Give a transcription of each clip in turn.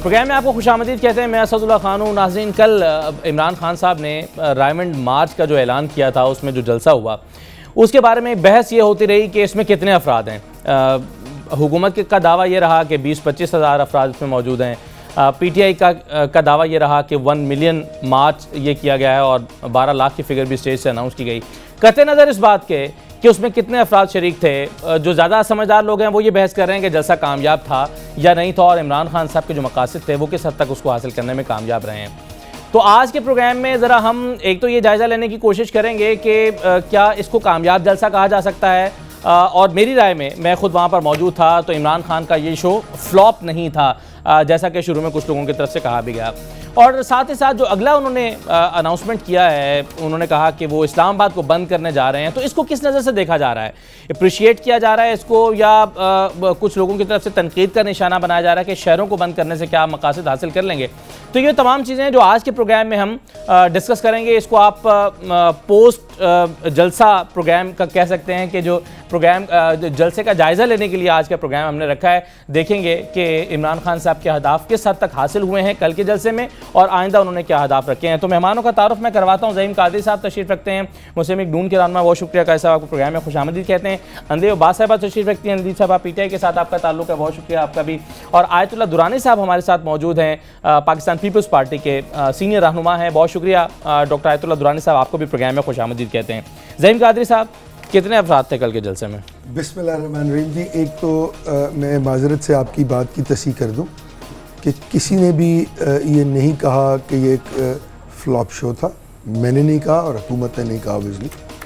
Programme में आपको खुशामदीद कहते हैं। मैं असदुल्लाह खान हूँ। नाज़रीन, कल इमरान खान साहब ने डायमंड मार्च का जो ऐलान किया था, उसमें जो जलसा हुआ उसके बारे में बहस ये होती रही कि इसमें कितने अफराद हैं। हुकूमत का दावा ये रहा कि 20-25 हज़ार अफराद इसमें मौजूद हैं। PTI का दावा ये रहा कि 1 मिलियन मार्च ये किया गया है और 12 लाख की फिगर भी स्टेज से अनाउंस की गई। कतई नज़र इस बात के कि उसमें कितने अफराद शरीक थे, जो ज़्यादा समझदार लोग हैं वो ये बहस कर रहे हैं कि जलसा कामयाब था या नहीं था और इमरान खान साहब के जो मकासद थे वो किस हद तक उसको हासिल करने में कामयाब रहे हैं। तो आज के प्रोग्राम में ज़रा हम एक तो ये जायज़ा लेने की कोशिश करेंगे कि क्या इसको कामयाब जलसा कहा जा सकता है, और मेरी राय में, मैं खुद वहाँ पर मौजूद था, तो इमरान खान का ये शो फ्लॉप नहीं था, जैसा कि शुरू में कुछ लोगों की तरफ से कहा भी गया। और साथ ही साथ जो अगला उन्होंने अनाउंसमेंट किया है, उन्होंने कहा कि वो इस्लामाबाद को बंद करने जा रहे हैं। तो इसको किस नज़र से देखा जा रहा है? अप्रिशिएट किया जा रहा है इसको, या कुछ लोगों की तरफ से तनकीद का निशाना बनाया जा रहा है कि शहरों को बंद करने से क्या मकासद हासिल कर लेंगे? तो ये तमाम चीज़ें जो आज के प्रोग्राम में हम डिस्कस करेंगे। इसको आप पोस्ट जलसा प्रोग्राम का कह सकते हैं कि जो प्रोग्राम जलसे का जायज़ा लेने के लिए आज का प्रोग्राम हमने रखा है। देखेंगे कि इमरान खान साहब के अहदाफ किस हद तक हासिल हुए हैं कल के जलसे में और आइंदा उन्होंने क्या अहदाफ रखे हैं। तो मेहमानों का तारुफ मैं करवाता हूँ। ज़हीम कादरी साहब तशरीफ़ रखते हैं, मुस्लिम लीग नून के रहनुमा, बहुत शुक्रिया का साहब, आपको प्रोग्राम में खुशामदीद कहते हैं। अंदीब अब्बास साहब तशरीफ़ रखती हैं, अंदीब साहब PTI के साथ आपका ताल्लुक है, बहुत शुक्रिया आपका भी। और आयतुल्लाह दुरानी साहब हमारे साथ मौजूद हैं, पाकिस्तान पीपल्स पार्टी के सीनियर रहनुमा हैं, बहुत शुक्रिया डॉक्टर आयतुल्लाह दुरानी साहब, आपको भी प्रोग्राम में खुशामदीद कहते हैं। ज़हीम कादरी साहब, कितने अफराद थे कल के जलसे में? बिस्मिल्लाहिर्रहमानिर्रहीम जी, एक तो मैं माजरत से आपकी बात की तस्दीक कर दूं कि किसी ने भी ये नहीं कहा कि ये एक फ्लॉप शो था। मैंने नहीं कहा और हुकूमत ने नहीं कहा। ऑब्वियसली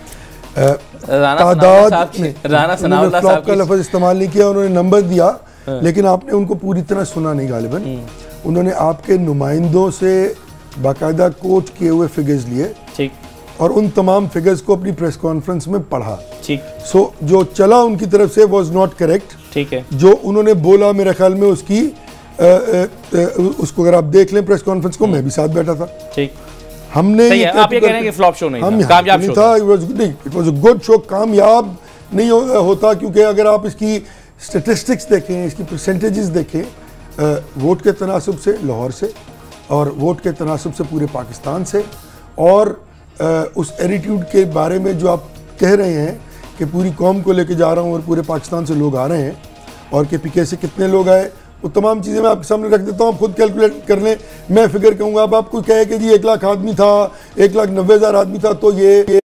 तादाद में फ्लॉप का लफ्ज़ इस्तेमाल नहीं किया, उन्होंने नंबर दिया, लेकिन आपने उनको पूरी तरह सुना नहीं गालिबन। उन्होंने आपके नुमाइंदों से बाकायदा कोट किए हुए फिगर्स लिए, ठीक, और उन तमाम फिगर्स को अपनी प्रेस कॉन्फ्रेंस में पढ़ा, ठीक। सो जो चला उनकी तरफ से वाज नॉट करेक्ट, ठीक है। जो उन्होंने बोला मेरे ख्याल में उसकी उसको अगर आप देख लें प्रेस कॉन्फ्रेंस को, मैं भी साथ बैठा था, ठीक। हमने आप ये कह रहे हैं कि फ्लॉप शो नहीं था, कामयाब शो था। It was a good show. कामयाब नहीं होता क्योंकि अगर आप इसकी स्टेटिस्टिक्स देखें, इसकी परसेंटेजेस देखें, वोट के तनासब से लाहौर से और वोट के तनासब से पूरे पाकिस्तान से, और उस एटीट्यूड के बारे में जो आप कह रहे हैं कि पूरी कौम को लेके जा रहा हूँ और पूरे पाकिस्तान से लोग आ रहे हैं, और के PK से कितने लोग आए, वो तमाम चीज़ें मैं आपके सामने रख देता हूँ, आप खुद कैलकुलेट कर लें। मैं फिगर कहूँगा, अब आपको कहे कि जी 1 लाख आदमी था, 1,90,000 आदमी था, तो ये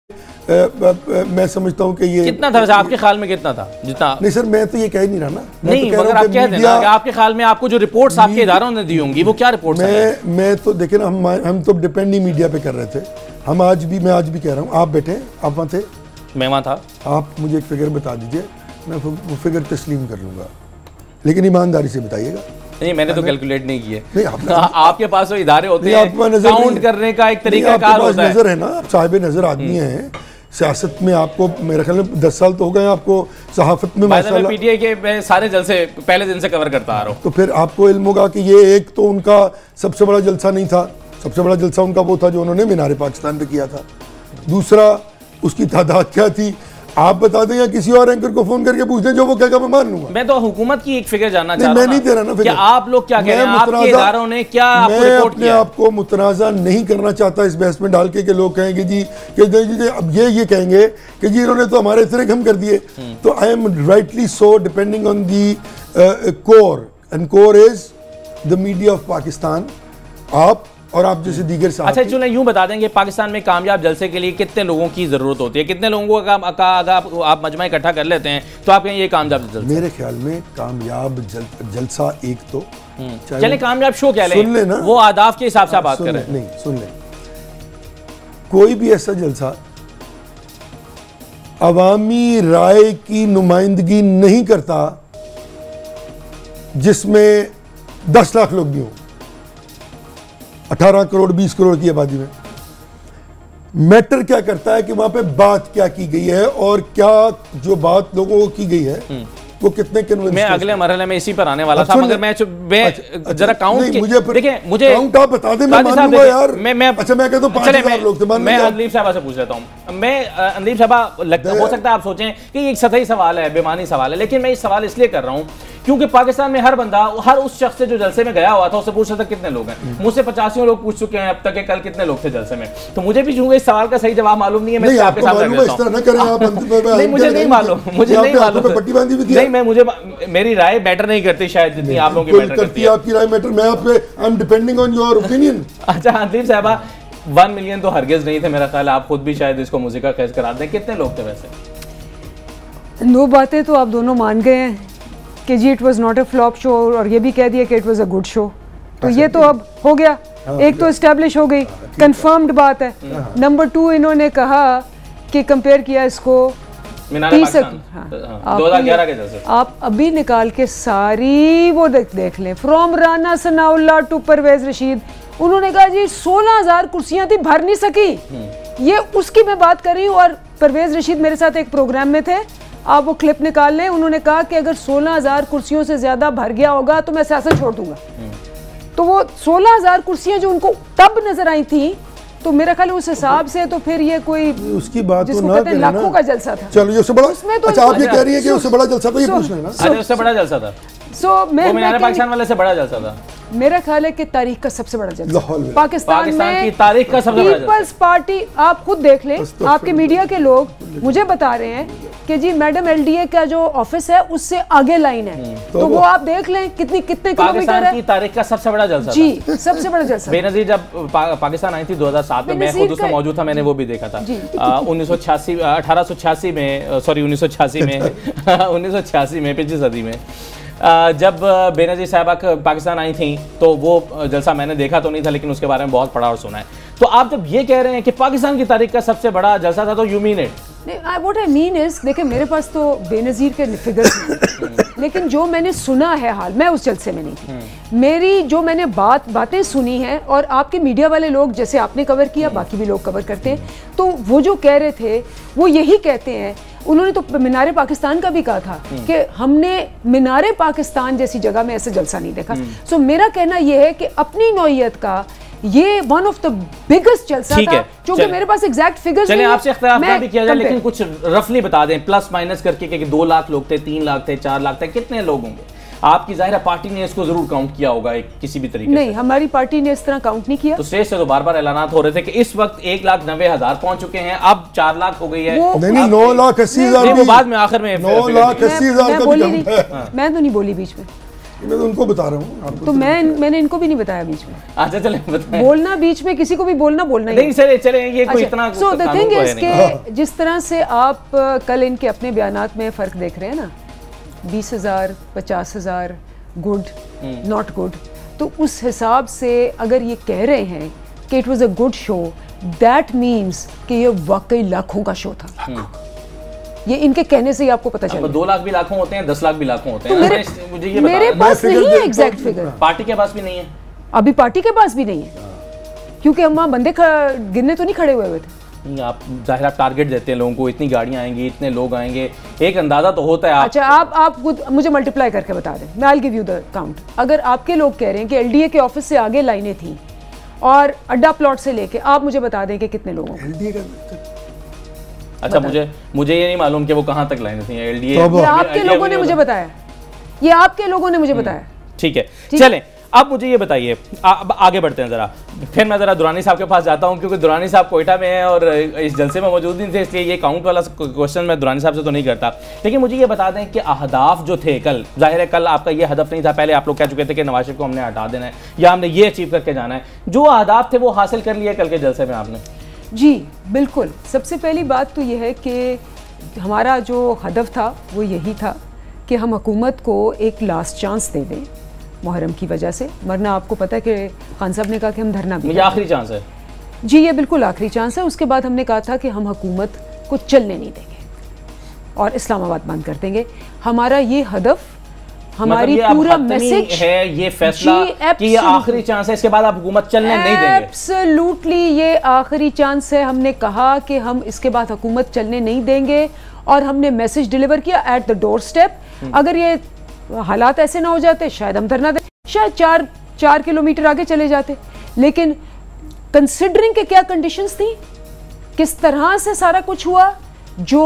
मैं समझता हूँ कि ये कितना था वैसे आपके ख्याल में? कितना था? जितना नहीं सर, मैं तो ये कह नहीं रहा ना। नहीं, मगर आप कह देना कि आपके ख्याल में आपको जो रिपोर्ट्स आपके इदारों ने दी होंगी वो क्या रिपोर्ट्स हैं? मैं तो देखे ना, हम तो डिपेंड ही मीडिया पे कर रहे थे। हम आज भी, मैं आज भी कह रहा हूँ, आप बैठे, आप वहाँ थे, मैं वहाँ था, आप मुझे एक फिगर बता दीजिए, मैं वो फिगर तस्लीम कर लूँगा, लेकिन ईमानदारी से बताइएगा। नहीं, मैंने तो कैलकुलेट नहीं किए। आपके पास वो इदारे होते हैं, काउंट करने का एक तरीका कार होता है। नजर है ना, आप साहिब नजर आदमी हैं। सियासत में आपको मेरे ख्याल में 10 साल तो हो गए आपको सहाफत में। मैं PTI के सारे जलसे पहले दिन से कवर करता आ रहा हूँ। तो फिर आपको इल्म होगा कि ये एक तो उनका सबसे बड़ा जलसा नहीं था। सबसे बड़ा जलसा उनका वो था जो उन्होंने मीनार पाकिस्तान पे किया था। दूसरा, उसकी तादाद क्या थी आप बता दें, या किसी और एंकर को फोन करके पूछ दें, जो वो कहेगा मैं मान लूंगा। मैं तो हुकूमत की एक फिगर जानना चाहता हूं। मैं नहीं दे रहा ना फिगर। आप लोग क्या कह रहे हैं? आपके इदारों ने क्या आपको रिपोर्ट किया? मैं आपको मुतनाज़ा नहीं करना चाहता इस बहस में डाल के लोग कहेंगे जी कि अब ये कहेंगे कि जी इन्होंने तो हमारे इतने कम कर दिए। तो I am rightly so depending on the core, and core is the media of Pakistan, आप और आप जैसे दीगर साहब। अच्छा, चलो यूं बता देंगे, पाकिस्तान में कामयाब जलसे के लिए कितने लोगों की जरूरत होती है? कितने लोगों का अगर आप मजमा इकट्ठा कर लेते हैं तो आप कहें ये कामयाब जलसा? मेरे ख्याल में कामयाब जलसा एक तो चले, कामयाब शो क्या सुन लेना, वो आदाफ के हिसाब से आप बात कर रहे हैं। नहीं, सुन लें, कोई भी ऐसा जलसा अवामी राय की नुमाइंदगी नहीं करता जिसमें 10 लाख लोग भी हों, 18 करोड़ 20 करोड़ की आबादी में। मैटर क्या करता है कि वहां पे बात क्या की गई है, और क्या जो बात लोगों को की गई है वो कितने कन्विंस। मैं अगले मरहले में इसी पर आने वाला था, मगर मैं जरा काउंट देखिए, मुझे काउंट आप बता दें, मैं मानूंगा यार। अच्छा, मैं कहता हूं 5,000 लोग थे। मैं अंदीब साहबा से पूछ लेता हूं। मैं अंदीब साहबा, हो सकता है आप सोचें कि एक सतही सवाल है, बेमानी सवाल है, लेकिन मैं इस सवाल इसलिए कर रहा हूं क्योंकि पाकिस्तान में हर बंदा, हर उस शख्स से जो जलसे में गया हुआ था उससे पूछ रहा था कितने लोग हैं। मुझसे 85 लोग पूछ चुके हैं अब तक, कल कितने लोग थे जलसे में। तो मुझे भी चूंकि इस सवाल का सही जवाब मालूम नहीं है, मैं आपके सामने नहीं, मुझे नहीं मालूम, मुझे नहीं मालूम नहीं, मैं मुझे मेरी राय मैटर नहीं करती शायद जितनी आप लोगों की मैटर करती है। आपकी राय मैटर, मैं आप पे I am depending on your opinion. अच्छा हनीफ साहबा, 1 मिलियन तो हरगिज नहीं थे, मेरा ख्याल आप खुद भी शायद इसको मुझे का कैसे करा दें। कितने लोग थे वैसे? 2 बातें तो आप दोनों मान गए हैं कि जी it was not a flop show, और ये भी कह दिया कि it was a good show. तो ये तो अब हो गया, एक तो एस्टेब्लिश हो गई, कंफर्म्ड बात है। नंबर 2, इन्होंने कहा कि कंपेयर किया इसको 2011 के जैसे। आप अभी निकाल के सारी वो देख लें, फ्रॉम राना सनाउल्लाह टू परवेज रशीद। उन्होंने कहा जी 16,000 कुर्सियां थी, भर नहीं सकी। ये उसकी मैं बात कर रही हूँ। और परवेज रशीद मेरे साथ एक प्रोग्राम में थे, आप वो क्लिप निकाल लें। उन्होंने कहा कि अगर 16,000 कुर्सियों से ज्यादा भर गया होगा तो मैं सियासत छोड़ दूंगा। तो वो 16,000 कुर्सियां जो उनको तब नजर आई थी, तो मेरा ख्याल उस हिसाब से तो फिर ये कोई उसकी बात तो ना करें, लाखों का जलसा था। चलो ये उससे बड़ा, तो अच्छा आप ये कह रही है कि उससे बड़ा जलसा था, ये पूछ लेना। अच्छा उससे बड़ा जलसा था। मैं पाकिस्तान वाले से बड़ा जलसा था। मेरा ख्याल है कि तारीख का सबसे बड़ा जलसा पाकिस्तान में की तारीख का सबसे बड़ा पीपल्स पार्टी। आप खुद देख लें, आपके मीडिया के लोग मुझे बता रहे हैं कि जी मैडम एलडीए का जो ऑफिस है उससे आगे लाइन है। तो वो आप देख लें कितने किलोमीटर है। की तारीख का सबसे बड़ा जलसा जी, सबसे बड़ा जलसा। बेनजीर जब पाकिस्तान आई थी 2007 में, मैं खुद उसमें मौजूद था, मैंने वो भी देखा था। 1886 में, सॉरी 1986 में 1986 में, पिछली सदी में जब बेनजीर साहबा पाकिस्तान आई थी तो वो जलसा मैंने देखा तो नहीं था, लेकिन उसके बारे में बहुत पढ़ा और सुना है। तो आप जब ये कह रहे हैं कि पाकिस्तान की तारीख का सबसे बड़ा जलसा था, तो you mean it? What I mean is, देखिए मेरे पास तो बेनजीर के फिगर्स हैं, लेकिन जो मैंने सुना है हाल, मैं उस जलसे में नहीं थी, मेरी जो मैंने बातें सुनी हैं, और आपके मीडिया वाले लोग जैसे आपने कवर किया, बाकी भी लोग कवर करते हैं, तो वो जो कह रहे थे वो यही कहते हैं। उन्होंने तो मीनारे पाकिस्तान का भी कहा था कि हमने मीनारे पाकिस्तान जैसी जगह में ऐसे जलसा नहीं देखा। सो मेरा कहना यह है कि अपनी नौइयत का ये वन ऑफ द बिगेस्ट जलसा था, क्योंकि मेरे पास एग्जैक्ट फिगर्स नहीं है। आपसे इख्तिलाफ भी किया जाए, लेकिन कुछ रफली बता दें प्लस माइनस करके कि 2 लाख लोग थे, 3 लाख थे, 4 लाख थे, कितने लोग होंगे? आपकी जाहिर पार्टी ने इसको जरूर काउंट किया होगा किसी भी तरीके नहीं, हमारी पार्टी ने इस तरह काउंट नहीं किया। तो स्टेज से तो बार-बार ऐलानात हो रहे थे कि इस वक्त 1,90,000 पहुंच चुके हैं, अब 4 लाख हो गई है। नहीं 9,80,000 वो बाद में आखिर में 9,80,000 का भी मैं तो नहीं बोली बीच में, मैं तो उनको बता रहा हूँ। तो मैंने इनको भी नहीं बताया बीच में। अच्छा चले बताएं। बोलना बीच में किसी को भी बोलना नहीं, चले ये कोई इतना। सो द थिंग इज के जिस तरह से आप कल इनके अपने बयानात में फर्क देख रहे हैं ना, 20,000 50,000 गुड नॉट गुड, तो उस हिसाब से अगर ये कह रहे हैं कि it was a good show, that means कि ये वाकई लाखों का शो था। ये इनके कहने से ही आपको पता चला। 2 लाख भी लाखों होते हैं, 10 लाख भी लाखों होते हैं। मुझे ये मेरे पास नहीं है एग्जैक्ट फिगर, पार्टी के पास भी नहीं है, अभी पार्टी के पास भी नहीं है, क्योंकि हम वहाँ बंदे गिनने तो नहीं खड़े हुए थे। आप जाहिर टारगेट देते हैं लोगों को, इतनी गाड़ियां आएंगी, इतने लोग आएंगे, एक अंदाजा तो होता है। अच्छा आप खुद मुझे मल्टीप्लाई करके बता दें, मैं I will give you the count. अगर आपके लोग कह रहे हैं कि एलडीए के ऑफिस से आगे लाइनें थी और अड्डा प्लॉट से लेके, आप मुझे बता दें कि कितने लोगों को। अच्छा मुझे ये नहीं मालूम कि वो कहां तक लाइनें थी एलडीए। आपके लोगों ने मुझे बताया, ये आपके लोगों ने मुझे बताया। ठीक है, चलें अब मुझे ये बताइए, आगे बढ़ते हैं जरा। फिर मैं जरा दुरानी साहब के पास जाता हूं, क्योंकि दुरानी साहब कोयटा में है और इस जलसे में मौजूद नहीं थे, इसलिए ये काउंट वाला क्वेश्चन मैं दुरानी साहब से तो नहीं करता। लेकिन मुझे ये बता दें कि अहदाफ जो थे कल, जाहिर है कल आपका ये हदफ नहीं था, पहले आप लोग कह चुके थे कि नवाज शरीफ को हमने हटा देना है या हमने ये अचीव करके जाना है, जो अहदाफ थे वो हासिल कर लिए कल के जलसे में आपने? जी बिल्कुल। सबसे पहली बात तो यह है कि हमारा जो हदफ था वो यही था कि हम हुकूमत को एक लास्ट चांस दे दें मुहर्रम की वजह से, वरना आपको पता है कि खान साहब ने कहा कि हम धरना भी, ये आखिरी चांस है। जी ये बिल्कुल आखिरी चांस है। उसके बाद हमने कहा था कि हम हुकूमत को चलने नहीं देंगे और इस्लामाबाद बंद कर देंगे। हमारा ये हदफ, हमारी पूरा मैसेज है, ये फैसला कि ये आखिरी चांस है, इसके बाद आप हुकूमत चलने नहीं देंगे। एब्सोल्युटली ये आखिरी चांस है। हमने कहा कि हम इसके बाद हुकूमत चलने नहीं देंगे और हमने मैसेज डिलीवर किया एट द डोर स्टेप। अगर ये हालात ऐसे ना हो जाते शायद हम धरना दें, शायद 4 किलोमीटर आगे चले जाते, लेकिन कंसिडरिंग के क्या कंडीशंस थी, किस तरह से सारा कुछ हुआ, जो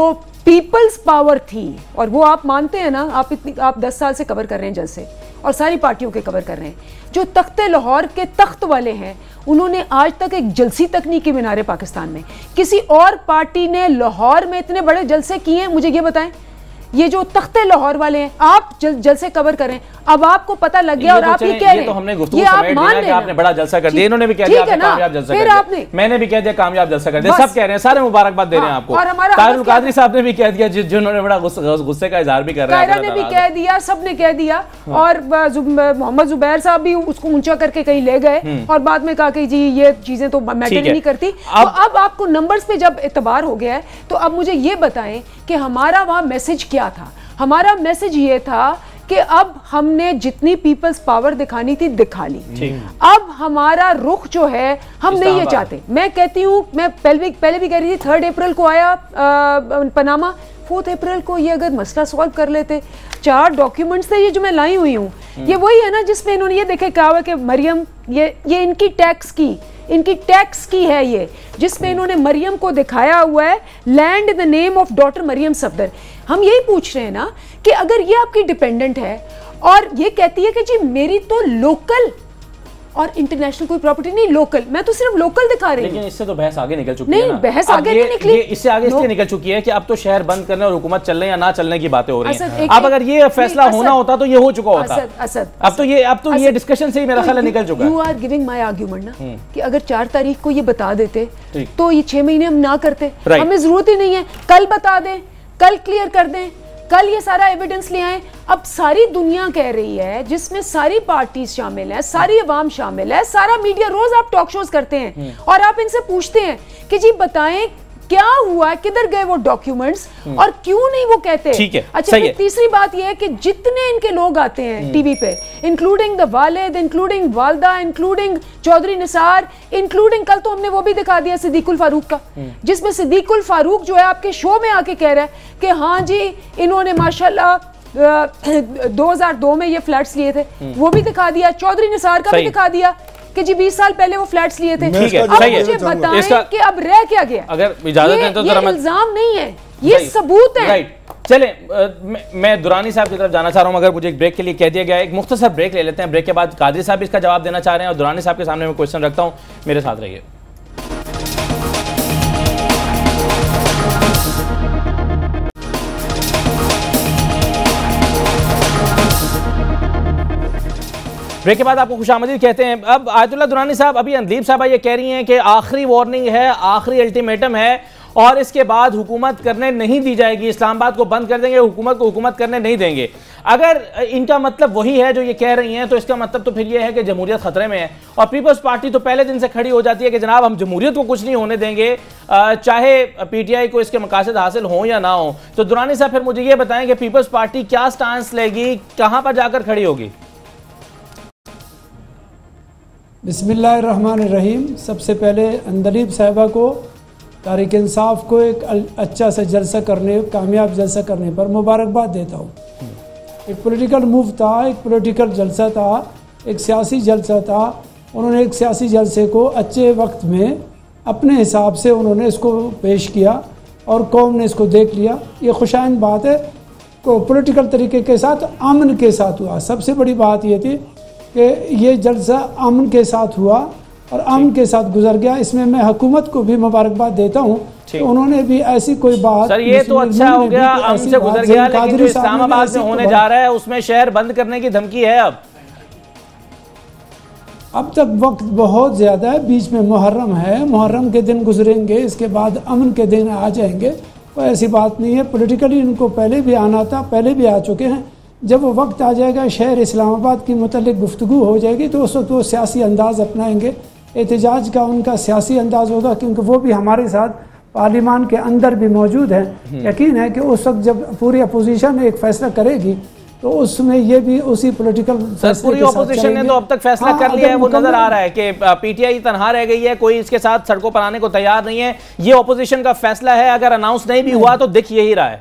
पीपल्स पावर थी, और वो आप मानते हैं ना, आप 10 साल से कवर कर रहे हैं जलसे और सारी पार्टियों के कवर कर रहे हैं। जो तख्ते लाहौर के तख्त वाले हैं उन्होंने आज तक एक जलसी तक नहीं की मीनारे पाकिस्तान में। किसी और पार्टी ने लाहौर में इतने बड़े जलसे किए हैं, मुझे ये बताएं। ये जो तख्ते लाहौर वाले हैं, आप जलसे कवर करें, अब आपको पता लग गया और आप ये कह रहे हैं, तो हमने गुफ्तगू समेट लिया कि आपने बड़ा जलसा कर दिया, इन्होंने भी कह दिया आपने कामयाब जलसा कर दिया, मैंने भी कह दिया कामयाब जलसा कर दिया, सब कह रहे हैं, सारे मुबारकबाद दे रहे हैं आपको। तारुल कादरी साहब ने भी कह दिया, जिन्होंने बड़ा गुस्से का इजहार भी कर रहे हैं, कायरा ने भी कह दिया, सबने कह दिया, और मोहम्मद जुबैर साहब भी उसको ऊंचा करके कहीं ले गए और बाद में कहा कि जी ये चीजें तो मैटर नहीं करती। अब आपको नंबर्स पे जब एतबार हो गया है तो अब मुझे ये बताएं कि हमारा वहां मैसेज क्या था। हमारा मैसेज ये था कि अब हमने जितनी पीपल्स पावर दिखानी थी दिखा ली, अब हमारा रुख जो है हम नहीं ये चाहते। मैं कहती हूँ, मैं पहले भी कह रही थी, 3 अप्रैल को आया पनामा, 4 अप्रैल को ये अगर मसला सॉल्व कर लेते। 4 डॉक्यूमेंट्स थे ये जो मैं लाई हुई हूँ, ये वही है ना जिसमें इन्होंने ये देखे कहा हुआ कि मरियम, ये इनकी टैक्स की है, ये जिसमें इन्होंने मरियम को दिखाया हुआ है land in the name of daughter Maryam Safdar. हम यही पूछ रहे हैं ना कि अगर ये आपकी डिपेंडेंट है और ये कहती है कि जी मेरी तो लोकल और इंटरनेशनल कोई प्रॉपर्टी नहीं, लोकल, मैं तो सिर्फ लोकल दिखा रही हूं। लेकिन इससे तो बहस आगे निकल चुकी है ना। नहीं, बहस आगे नहीं निकली, इससे आगे इसलिए निकल चुकी है कि अब तो शहर बंद करने और हुकूमत चलने या ना चलने की बातें हो रही हैं। अब अगर ये फैसला होना होता तो ये हो चुका होता। अब तो ये डिस्कशन से ही मेरा ख्याल निकल चुका है। You are giving my argument ना कि अगर 4 तारीख को ये बता देते तो ये 6 महीने हम ना करते, हमें जरूरत ही नहीं है, कल बता दें, कल क्लियर कर दें, कल ये सारा एविडेंस ले आए। अब सारी दुनिया कह रही है, जिसमें सारी पार्टीज शामिल है, सारी अवाम शामिल है, सारा मीडिया, रोज आप टॉक शोज करते हैं और आप इनसे पूछते हैं कि जी बताएं क्या हुआ, किधर गए वो डॉक्यूमेंट्स और क्यों नहीं वो कहते। ठीक है, अच्छा, तीसरी बात ये है कि जितने इनके लोग आते हैं टीवी पे, इंक्लूडिंग द वालिद, इंक्लूडिंग वालदा, इंक्लूडिंग चौधरी निसार, इंक्लूडिंग कल तो हमने वो भी दिखा दिया सिद्दीकुल फारूक का, जिसमें सिद्दीकुल फारूक जो है आपके शो में आके कह रहा है कि हाँ जी इन्होंने माशाल्लाह 2002 में ये फ्लैट्स लिए थे, वो भी दिखा दिया। चौधरी निसार का भी दिखा दिया कि जी 20 साल पहले वो फ्लैट्स लिए थे। ठीक है, अब मुझे बताएं कि अब रह क्या गया। अगर इजाजत है तो ये इल्जाम नहीं है, ये सबूत है। चले, मैं दुरानी साहब की तरफ जाना चाह रहा हूं, मगर मुझे एक ब्रेक के लिए कह दिया गया है। एक मुख्तसर ब्रेक ले लेते हैं, ब्रेक के बाद कादरी साहब इसका जवाब देना चाह रहे हैं और दुरानी साहब के सामने मैं क्वेश्चन रखता हूं, मेरे साथ रहिए। ब्रेक के बाद आपको खुशामदीद कहते हैं। अब आयतुल्लाह दुरानी साहब, अभी अंदीप साहब ये कह रही हैं कि आखिरी वार्निंग है, आखिरी अल्टीमेटम है और इसके बाद हुकूमत करने नहीं दी जाएगी, इस्लामाबाद को बंद कर देंगे, हुकूमत को हुकूमत करने नहीं देंगे। अगर इनका मतलब वही है जो ये कह रही हैं तो इसका मतलब तो फिर ये है कि जमहूरियत खतरे में है और पीपल्स पार्टी तो पहले दिन से खड़ी हो जाती है कि जनाब हम जमहूरियत को कुछ नहीं होने देंगे, चाहे पीटीआई को इसके मकासद हासिल हो या ना हो। तो दुरानी साहब फिर मुझे ये बताएं कि पीपल्स पार्टी क्या स्टांस लेगी, कहाँ पर जाकर खड़ी होगी? बिस्मिल्लाहिर्रहमानिर्रहीम। सबसे पहले अंदलीब साहिबा को तारीख इंसाफ को एक अच्छा सा जलसा करने, कामयाब जलसा करने पर मुबारकबाद देता हूँ। एक पॉलिटिकल मूव था, एक पॉलिटिकल जलसा था, एक सियासी जलसा था। उन्होंने एक सियासी जलसे को अच्छे वक्त में अपने हिसाब से उन्होंने इसको पेश किया और कौम ने इसको देख लिया। ये खुशाइन बात है, को पॉलिटिकल तरीके के साथ अमन के साथ हुआ। सबसे बड़ी बात ये थी कि ये जलसा अमन के साथ हुआ और अमन के साथ गुजर गया। इसमें मैं हुकूमत को भी मुबारकबाद देता हूँ कि उन्होंने भी ऐसी कोई बात, सर ये तो अच्छा हो गया, अमन से गुजर गया, लेकिन जो इस्लामाबाद में होने जा रहा है उसमें शहर बंद करने की धमकी है। अब तक वक्त बहुत ज़्यादा है, बीच में मुहर्रम है, मुहर्रम के दिन गुजरेंगे, इसके बाद अमन के दिन आ जाएंगे। कोई ऐसी बात नहीं है। पॉलिटिकली इनको पहले भी आना था, पहले भी आ चुके हैं। जब वो वक्त आ जाएगा, शहर इस्लामाबाद की मुतल्लिक गुफ्तगू हो जाएगी तो उस वक्त वो सियासी अंदाज़ अपनाएंगे, एहतजाज का उनका सियासी अंदाज़ होगा, क्योंकि वो भी हमारे साथ पार्लिमान के अंदर भी मौजूद है। यकीन है कि उस वक्त जब पूरी अपोजिशन एक फ़ैसला करेगी तो उसमें ये भी उसी पॉलिटिकल पूरी अपोजिशन ने तो अब तक फैसला कर लिया है। वो नजर आ रहा है कि पीटीआई तनहा रह गई है, कोई इसके साथ सड़कों पर आने को तैयार नहीं है। ये अपोजिशन का फैसला है, अगर अनाउंस नहीं भी हुआ तो दिख यही रहा है।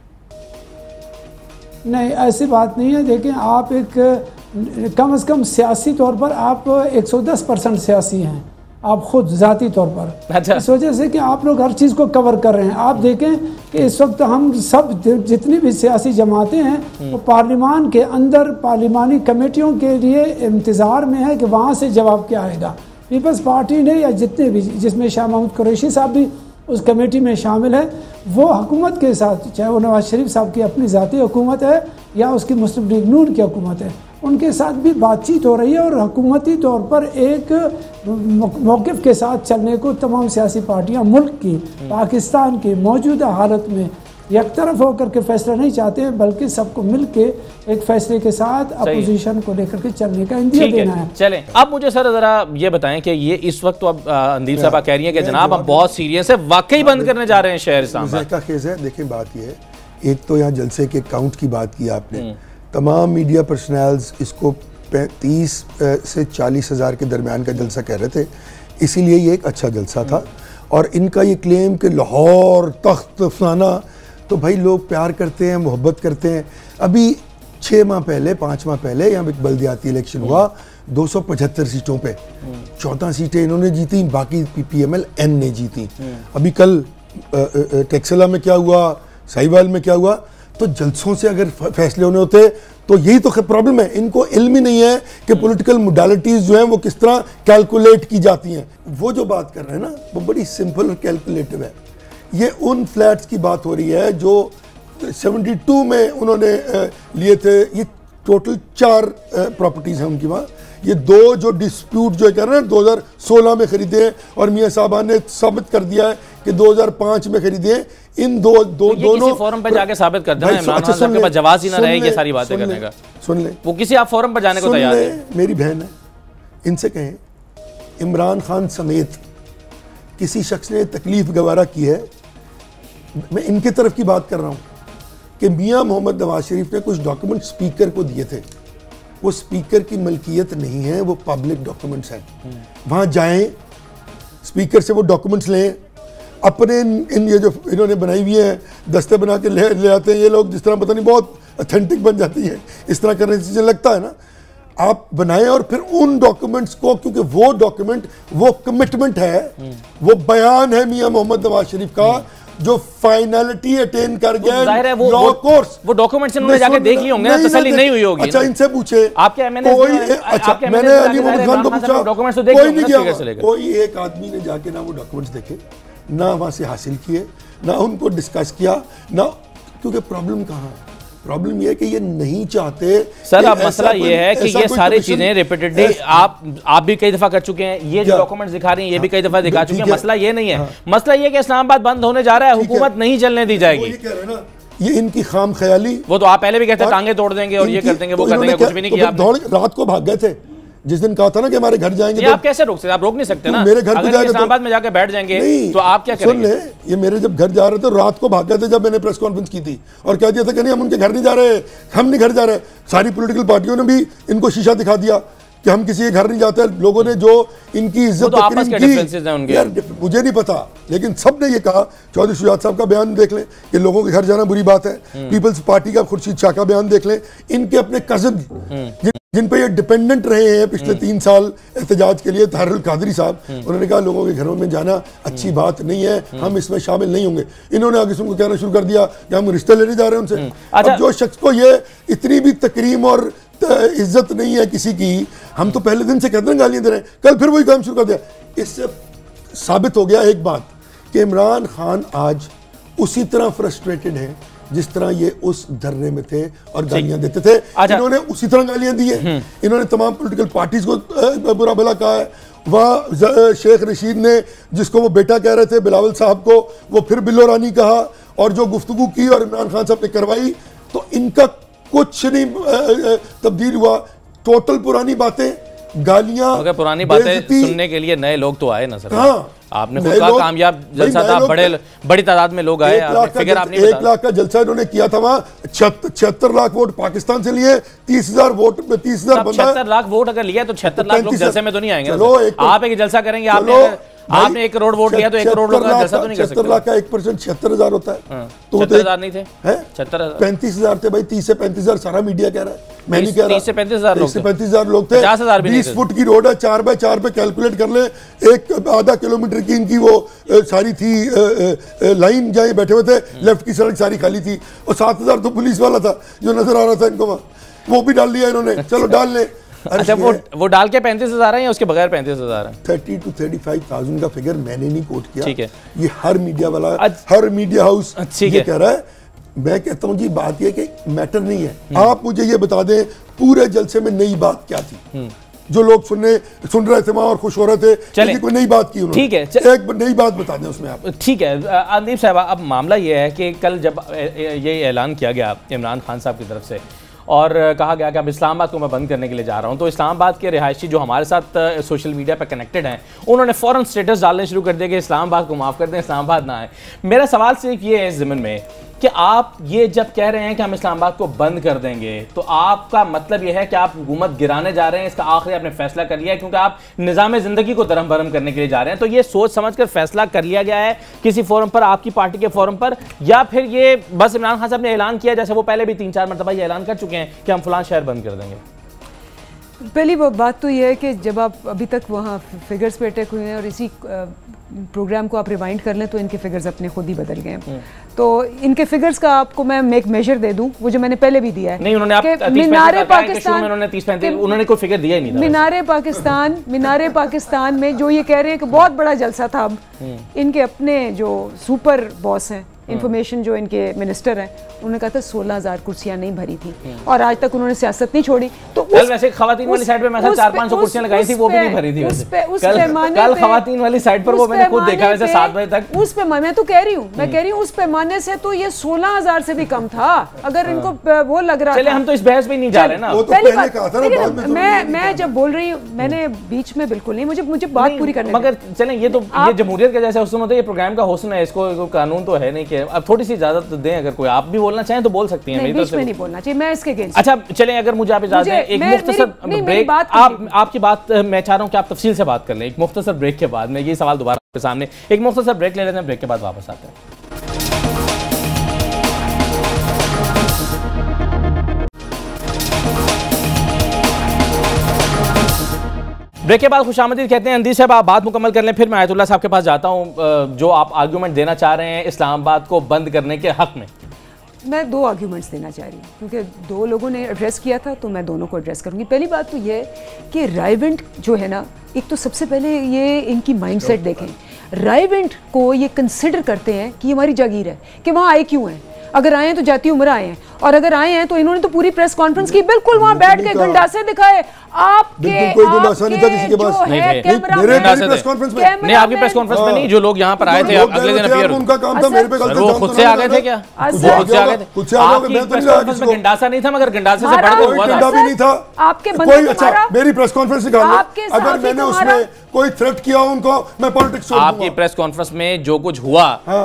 नहीं, ऐसी बात नहीं है। देखिए, आप एक कम से कम सियासी तौर पर आप 110% सियासी हैं। आप खुद ज़ाती तौर पर। अच्छा। इस वजह से कि आप लोग हर चीज़ को कवर कर रहे हैं। आप देखें कि इस वक्त हम सब जितनी भी सियासी जमातें हैं वो पार्लिमान के अंदर पार्लिमानी कमेटियों के लिए इंतज़ार में है कि वहाँ से जवाब क्या आएगा। पीपल्स पार्टी ने या जितने भी, जिसमें शाह महमूद कुरैशी साहब भी उस कमेटी में शामिल है, वो हुकूमत के साथ, चाहे वो नवाज शरीफ साहब की अपनी ज़ाती हुकूमत है या उसकी मुस्लिम लीग नून की हुकूमत है, उनके साथ भी बातचीत हो रही है और हुकूमती तौर पर एक मौक़िफ़ के साथ चलने को तमाम सियासी पार्टियां मुल्क की, पाकिस्तान की मौजूदा हालत में एक तरफ होकर के फैसला नहीं चाहते हैं, बल्कि सबको मिल के एक फैसले के साथ अपोजिशन को लेकर के चलने का इंदिया देना है। चलें, अब मुझे सर ज़रा ये बताएं कि ये इस वक्त तो अब अंदीप साहब कह रही हैं कि जनाब हम बहुत सीरियस है, वाकई बंद करने जा रहे हैं शहर इस्लामाबाद का केस है। देखिए बात ये है, एक तो यहाँ जलसे के काउंट की बात की आपने, तमाम मीडिया पर्सनल्स इसको 30 से 40 हज़ार के दरमियान का जलसा कह रहे थे, इसीलिए ये एक अच्छा जलसा था। और इनका ये क्लेम कि लाहौर तख्त फलाना, तो भाई लोग प्यार करते हैं, मोहब्बत करते हैं। अभी 6 माह पहले 5 माह पहले यहाँ एक बल्दियाती इलेक्शन हुआ 275 सीटों पे, 14 सीटें इन्होंने जीती, बाकी PPML N ने जीती। अभी कल टेक्सला में क्या हुआ, साहिवाल में क्या हुआ, तो जलसों से अगर फैसले होने होते तो यही तो प्रॉब्लम है, इनको इल्म ही नहीं है कि पॉलिटिकल मोडालिटीज जो हैं वो किस तरह कैलकुलेट की जाती हैं। वो जो बात कर रहे हैं ना वो बड़ी सिंपल और कैलकुलेटिव है। ये उन फ्लैट्स की बात हो रही है जो 72 में उन्होंने लिए थे। ये टोटल 4 प्रॉपर्टीज हैं उनकी वहाँ। ये 2 जो डिस्प्यूट जो कर रहे हैं 2016 में खरीदे हैं और मियाँ साहबान ने साबित कर दिया है कि 2005 में खरीदे हैं। इन दोनों फोरम पे जाके साबित कर देना, इमरान खान साहब के पास जवाब ही ना रहे ये सारी बातें करने का। सुन ले, वो किसी आप फोरम पर जाने को तैयार है। मेरी बहन है, इनसे कहें इमरान खान समेत किसी शख्स ने तकलीफ गवारा की है, मैं इनकी तरफ की बात कर रहा हूँ कि मियाँ मोहम्मद नवाज शरीफ ने कुछ डॉक्यूमेंट स्पीकर को दिए थे, वो स्पीकर की मलकियत नहीं है, वो पब्लिक डॉक्यूमेंट्स हैं। वहाँ जाएं, स्पीकर से वो डॉक्यूमेंट्स लें, अपने इन ये जो इन्होंने बनाई हुई है दस्ते बना के ले आते हैं ये लोग, जिस तरह पता नहीं बहुत ऑथेंटिक बन जाती है, इस तरह करने से चीज़ें लगता है ना, आप बनाएं और फिर उन डॉक्यूमेंट्स को, क्योंकि वो डॉक्यूमेंट वो कमिटमेंट है, वो बयान है मियाँ मोहम्मद नवाज शरीफ का जो फाइनलिटी अटेन कर गया है लॉ कोर्स। वो डॉक्यूमेंट्स इन्होंने जाके देख लिए होंगे, तसल्ली नहीं हुई होगी। अच्छा इनसे पूछे, आपके एमएनए मैंने अली मोहम्मद खान को पूछा, डॉक्यूमेंट्स तो देख कोई नहीं गया, कोई एक आदमी ने जाके ना वो डॉक्यूमेंट्स देखे, ना वहां से हासिल किए, ना उनको डिस्कस किया, ना, क्योंकि प्रॉब्लम कहाँ है? प्रॉब्लम ये है कि ये नहीं चाहते। सर अब मसला ये है कि ये सारी चीजें रिपीटेडली आप भी कई दफा कर चुके हैं, ये जो डॉक्यूमेंट्स दिखा रही हैं ये भी कई दफा दिखा चुके हैं। मसला ये नहीं है, मसला ये कि इस्लामाबाद बंद होने जा रहा है, हुकूमत नहीं चलने दी जाएगी। ये इनकी खाम ख्याली, वो तो आप पहले भी कहते हैं टांगे तोड़ देंगे और ये कर देंगे वो कर देंगे, कुछ भी नहीं किया। रात को भाग गए थे जिस दिन कहा था ना कि हमारे घर जाएंगे, तो आप कैसे रोक सकते? आप रोक नहीं सकते ना। मेरे घर को जाएंगे इस्लामाबाद में जाके बैठ जाएंगे तो आप क्या करेंगे? सुन ले, ये मेरे जब घर जा रहे थे रात को भाग गए थे जब मैंने प्रेस कॉन्फ्रेंस की थी और कह दिया था कि नहीं हम उनके घर नहीं जा रहे, हम नहीं घर जा रहे। सारी पॉलिटिकल पार्टियों ने भी इनको शीशा दिखा दिया कि हम किसी के घर नहीं जाते। लोगों ने जो इनकी इज्जत की, मुझे नहीं पता, लेकिन सब ने ये कहा। चौधरी शुजात साहब का बयान देख लें कि लोगों के घर जाना बुरी बात है, पीपल्स पार्टी का खुर्शीद शाह का बयान देख लें, इनके अपने कजिन जिन पे ये डिपेंडेंट रहे हैं पिछले 3 साल एहतजाज के लिए, ताहिरुल कादरी साहब, उन्होंने कहा लोगों के घरों में जाना अच्छी बात नहीं है, हम इसमें शामिल नहीं होंगे। इन्होंने आगे सुनको कहना शुरू कर दिया कि हम रिश्ते लेने जा रहे हैं उनसे। अब जो शख्स को ये इतनी भी तकरीम और इज्जत नहीं है किसी की, हम तो पहले दिन से कहते हैं गालियां दे रहे हैं, कल फिर वही काम शुरू कर दिया। इससे साबित हो गया एक बात कि इमरान खान आज उसी तरह फ्रस्ट्रेटेड है जिस तरह ये उस धरने में थे और गालियां देते थे। इन्होंने उसी तरह गालियां दी है, इन्होंने तमाम पॉलिटिकल पार्टीज को बुरा भला कहा है। वहाँ शेख रशीद ने जिसको वो बेटा कह रहे थे बिलावल साहब को, वो फिर बिल्लो रानी कहा और जो गुफ्तगू की और इमरान खान साहब ने करवाई, तो इनका कुछ नहीं तब्दील हुआ। टोटल पुरानी बातें, गालियां, पुरानी बातें सुनने के लिए नए लोग तो आए ना सर। हाँ, आपने खुद कहा कामयाब जलसा था, बड़ी तादाद में लोग आए। 1 लाख का जलसा इन्होंने किया था वहाँ, 76 लाख वोट पाकिस्तान से लिए, 30,000 वोट में 30,000 बंदा। 76 लाख वोट अगर लिया तो 76 लाख लोग जलसे में तो नहीं आएंगे। आप एक जलसा करेंगे, आपने 1 करोड़ वोट लिया तो 1 करोड़ लोग जलसा तो नहीं कर सकते। 76 लाख का 1% 76,000 होता है। तो 76,000 नहीं थे, 35,000 थे भाई, 30 से 35,000 सारा मीडिया कह रहा है, मैं नहीं कह रहा। 30 से 35,000 लोग थे। 20 फुट की रोड है, 4x4 पे कैलकुलेट कर ले, एक आधा किलोमीटर की इनकी वो सारी थी लाइन, जहाँ बैठे हुए थे, लेफ्ट की सड़क सारी खाली थी, और 7,000 तो पुलिस वाला था जो नजर आ रहा था इनको वहाँ, वो भी डाल लिया इन्होंने, चलो डाल ले। अच्छा, वो डाल के 35,000 है या उसके बगैर 35,000 है? 30 to 35,000 का फिगर मैंने नहीं कोट किया, ठीक है, ये हर मीडिया वाला, हर मीडिया हाउस ये कह रहा है। मैं कहता हूँ जी बात ये कि मैटर नहीं है, आप मुझे ये बता दें पूरे जलसे में नई बात क्या थी जो लोग सुन रहे थे वहाँ और खुश हो रहे थे, चलिए कोई नई बात की उन्होंने, ठीक है, एक नई बात बता दें उसमें आप। ठीक है अंदीप साहब, अब मामला ये है कि कल जब ये ऐलान किया गया इमरान खान साहब की तरफ से और कहा गया कि अब इस्लामाबाद को मैं बंद करने के लिए जा रहा हूं, तो इस्लामाबाद के रिहायशी जो हमारे साथ सोशल मीडिया पर कनेक्टेड हैं, उन्होंने फ़ौरन स्टेटस डालने शुरू कर दिया कि इस्लामाबाद को माफ़ कर दें, इस्लामाबाद ना आए। मेरा सवाल सिर्फ ये है इस ज़मीन में कि आप ये जब कह रहे हैं कि हम इस्लामाबाद को बंद कर देंगे, तो आपका मतलब ये है कि आप हुकूमत गिराने जा रहे हैं, इसका आखिरी आपने फैसला कर लिया है क्योंकि आप निज़ाम ज़िंदगी को दरम भरम करने के लिए जा रहे हैं, तो ये सोच समझ कर फैसला कर लिया गया है किसी फोरम पर, आपकी पार्टी के फोरम पर, या फिर ये बस इमरान खान साहब ने ऐलान किया जैसे वो पहले भी 3-4 मरतबा ये ऐलान कर चुके हैं कि हम फलां शहर बंद कर देंगे? पहली वो बात तो ये है कि जब आप अभी तक वहाँ फिगर्स पे अटैक हुए हैं और इसी प्रोग्राम को आप रिवाइंड कर लें तो इनके फिगर्स अपने खुद ही बदल गए हैं। तो इनके फिगर्स का आपको मैं एक मेजर दे दूं, वो जो मैंने पहले भी दिया है। नहीं, उन्होंने मीनारे पाकिस्तान, उन्होंने कोई फिगर दिया ही नहीं था। मीनारे पाकिस्तान में जो ये कह रहे हैं कि बहुत बड़ा जलसा था, अब इनके अपने जो सुपर बॉस हैं, इंफॉर्मेशन जो इनके मिनिस्टर हैं, उन्होंने कहा था 16,000 कुर्सियां नहीं भरी थी और आज तक उन्होंने सियासत नहीं छोड़ी। तो वैसे खवातीन वाली साइड पे मैं 400-500 कुर्सियां लगाई थी, वो भी नहीं भरी थी। कल खवातीन वाली साइड पर वो मैंने खुद देखा, वैसे 7 बजे तक उस पे मैं तो कह रही हूँ, उस पैमाने से तो ये 16,000 से भी कम था। अगर इनको वो लग रहा था, हम तो इस बहस पे नहीं जा रहे ना। मैं जब बोल रही हूँ, मैंने बीच में बिल्कुल नहीं, मुझे बात पूरी करने, मगर चलें, ये तो ये जमहूरियत का जैसे हुस्न होता है, ये प्रोग्राम का हुस्न है, इसको कानून तो है नहीं कि अब थोड़ी सी इजाजत दें, अगर कोई आप भी बोलना चाहें तो बोल सकती हैं। बीच में नहीं बोलना चाहिए, मैं इसके अगेंस्ट। अच्छा चलें, अगर मुझे आप इजाजत दें, एक मुख्तसर ब्रेक, आपकी बात मैं चाह रहा हूं कि आप तफसील से बात कर लें। एक मुख्तसर ब्रेक के बाद में ये सवाल दोबारा आपके सामने, एक मुख्तसर ब्रेक ले लेते हैं, ब्रेक के बाद वापस आते हैं। ब्रेक के बाद खुशामदीद कहते हैं। अंदीप साहब आप बात मुकम्मल कर लें, फिर मैं आयतुल्लाह साहब के पास जाता हूं, जो आप आर्गूमेंट देना चाह रहे हैं इस्लामाबाद को बंद करने के हक में। मैं 2 आर्ग्यूमेंट्स देना चाह रही हूँ क्योंकि 2 लोगों ने एड्रेस किया था, तो मैं दोनों को एड्रेस करूँगी। पहली बात तो ये कि रायवेंट जो है ना, एक तो सबसे पहले ये इनकी माइंडसेट देखें। रायवेंट को ये कंसिडर करते हैं कि हमारी जागीर है, कि वहाँ आए क्यों हैं, अगर आए हैं तो जाती उम्र आए हैं, और अगर आए हैं तो इन्होंने तो पूरी प्रेस कॉन्फ्रेंस की, बिल्कुल वहां बैठ के गंडासे दिखाए। आपके कोई गंडासा नहीं था किसी के पास, नहीं प्रेस कॉन्फ्रेंस में नहीं, आपकी प्रेस कॉन्फ्रेंस में नहीं, जो लोग यहाँ पर आए थे अगले दिन अपीयर, उनका काम था मेरे पे गलत, वो खुद से आ गए थे क्या? वो खुद से आ गए थे, खुद से आ गए। मैं तो नहीं आया किसी को, गंडासा नहीं था, मगर गंडासे से बढ़कर हुआ था। गंडा भी नहीं था आपके बंदे को मारा। अच्छा मेरी प्रेस कॉन्फ्रेंस निकाल लो, अगर मैंने उसमें कोई थ्रेट किया उनको, मैं पॉलिटिक्स छोड़ दूंगा। आपकी प्रेस कॉन्फ्रेंस में जो कुछ हुआ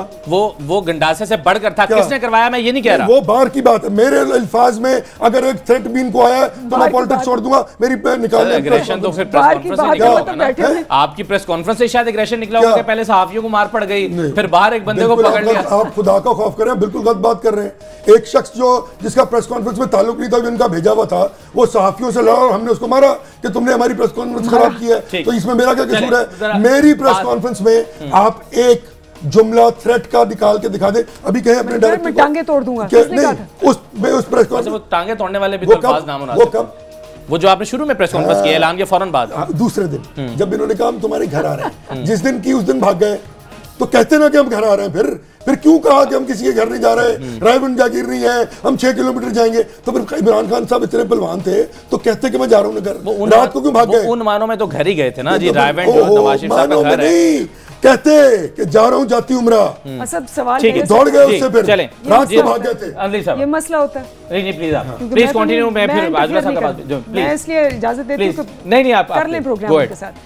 वो गंडासे से बढ़कर था, किसने करवाया मैं ये नहीं कह रहा, वो बाहर की बात है। मेरे अल्फाज में अगर एक थ्रेट भी इनको आया तो मैं पॉलिटिक्स छोड़ दूंगा, मेरी निकाल। एग्रेशन तो फिर प्रेस कॉन्फ्रेंस से निकला होगा ना, आपकी प्रेस कॉन्फ्रेंस से शायद एग्रेशन निकला होगा, पहले सहाफियों को मार पड़ गई, फिर बाहर एक बंदे को पकड़ लिया। आप खुदा का खौफ करें, बिल्कुल गलत बात कर रहे हैं। एक शख्स जो जिसका प्रेस कॉन्फ्रेंस में ताल्लुक नहीं था, जो इनका भेजा हुआ था, वो सहाफियों से लड़ा और हमने उसको मारा कि तुमने हमारी प्रेस कॉन्फ्रेंस खराब की है, तो इसमें मेरा क्या कसूर है? मेरी प्रेस कॉन्फ्रेंस में आप एक जुमला थ्रेट का निकाल के दिखा दे, अभी कहे अपने डायरेक्टर को टांगे तोड़ दूंगा, उस प्रेस कॉन्फ्रेंस वो टांगे तोड़ने वाले भी तो अल्फाज नाम वो कब, वो जो आपने शुरू में प्रेस कॉन्फ्रेंस की ऐलान के फौरन बाद, दूसरे दिन जब इन्होंने कहा हम तुम्हारे घर आ रहे हैं, जिस दिन की उस दिन भाग गए, तो कहते ना कि हम घर आ रहे हैं, फिर क्यों कहा कि हम किसी के घर नहीं जा रहे, रायबंद जागीर नहीं है, हम 6 किलोमीटर जाएंगे? तो फिर इमरान खान साहब इतने पहलवान थे तो कहते कि मैं जा रहा हूँ घर, रात को क्यों भाग गए? उन मानों में तो घर ही गए थे ना जी, रायबंद जो नवाज शरीफ साहब का घर है, कहते कि जा रहा हूँ जाती उम्रा, सब सवाल दौड़ गए उससे, फिर चलें रात को भाग गए थे। अंदीप साहब ये मसला होता है, नहीं प्लीज आप प्लीज कंटिन्यू, मैं फिर आजला साहब का बात, मैं इसलिए इजाजत देती हूं, नहीं आप कर लें प्रोग्राम के साथ। Go ahead.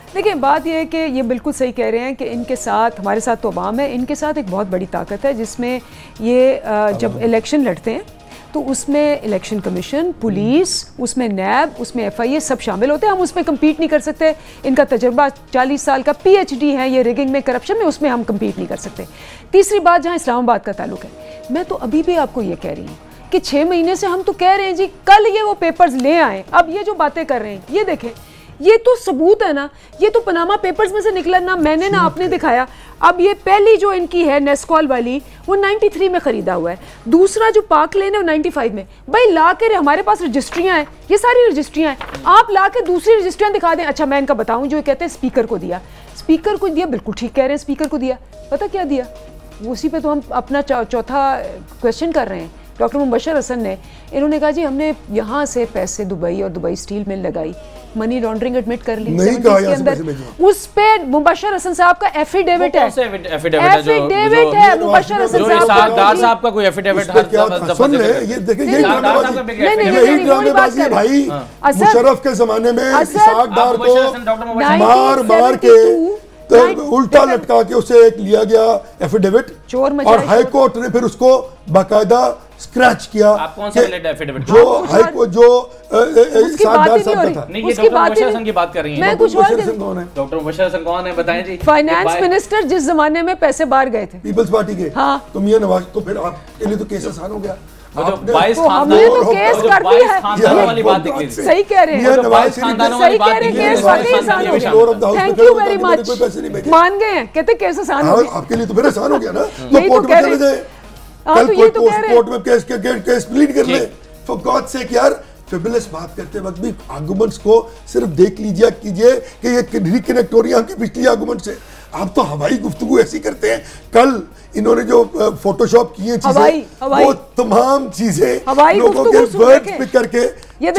देखिए बात यह है कि ये बिल्कुल सही कह रहे हैं कि इनके साथ, हमारे साथ तो अवाम है, इनके साथ एक बहुत बड़ी ताकत है जिसमें ये जब इलेक्शन लड़ते हैं तो उसमें इलेक्शन कमीशन, पुलिस, उसमें नैब, उसमें FIA सब शामिल होते हैं। हम उसमें कम्पीट नहीं कर सकते। इनका तजर्बा 40 साल का PhD है ये रिगिंग में, करप्शन में, उसमें हम कम्पीट नहीं कर सकते। तीसरी बात जहाँ इस्लामाबाद का ताल्लुक है, मैं तो अभी भी आपको ये कह रही हूँ कि 6 महीने से हम तो कह रहे हैं जी कल ये वो पेपर्स ले आए। अब ये जो बातें कर रहे हैं ये देखें, ये तो सबूत है ना, ये तो पनामा पेपर्स में से निकला ना, मैंने ना आपने दिखाया। अब ये पहली जो इनकी है नेस्कॉल वाली वो 93 में ख़रीदा हुआ है, दूसरा जो पार्क लेन है वो 95 में। भाई ला के हमारे पास रजिस्ट्रियाँ हैं, ये सारी रजिस्ट्रियाँ हैं, आप ला के दूसरी रजिस्ट्रियाँ दिखा दें। अच्छा मैं इनका बताऊँ, जो कहते हैं स्पीकर को दिया, स्पीकर को दिया, बिल्कुल ठीक कह रहे हैं, स्पीकर को दिया। पता क्या दिया, उसी पे तो हम अपना चौथा क्वेश्चन कर रहे हैं। डॉक्टर मुबशर हसन ने, इन्होंने कहा जी हमने यहाँ से पैसे दुबई और दुबई स्टील मिल लगाई, मनी लॉन्ड्रिंग एडमिट कर ली के अंदर। उस पे मुबशर हसन साहब का एफिडेविट है, एफिडेविट है मुबशर हसन साहब का कोई एफिडेविट ये देखिए यही ड्रामेबाजी है भाई। मुशर्रफ के जमाने में इसाक डार को मार मार के तो उल्टा लटका के उसे एक लिया गया एफिडेविट और हाई कोर्ट ने फिर उसको बाकायदा स्क्रैच किया। आप कौन सा एफिडेविट? जो हाई कोर्ट जो सादार साहब का था। नहीं, ये डॉक्टर मुबशर हसन की बात कर रही हैं। मैं कुछ और डॉक्टर मुबशर हसन कौन है बताएं जी? फाइनेंस मिनिस्टर जिस जमाने में पैसे बाहर गए थे पीपल्स पार्टी के। हाँ। तो मियां नवाज, तो फिर आपके लिए तो केस आसान हो गया। हमने तो केस कर दी है, वाली बात निकली। सही कह रहे हैं, सही कह रहे हैं, केस वाकई आसान हो गया। थैंक यू वेरी मच, मान गए हैं, कहते केस आसान हो गया। आपके लिए तो फिर आसान हो गया ना, तो कोर्ट में चले जाए, कल कोर्ट में केस प्लीड कर ले। फॉर गॉड सेक यार, फेबुलस बात करते वक्त भी आर्गुमेंट्स को सिर्फ देख लीजिए कीजिए कि ये रिकनेक्ट हो रही है आपकी पिछली आर्गुमेंट से। आप तो हवाई गुफ्तगू ऐसी करते हैं। कल इन्होंने जो फोटोशॉप किए चीजें, वो तमाम चीजें लोगों के वर्ड्स पिक करके ये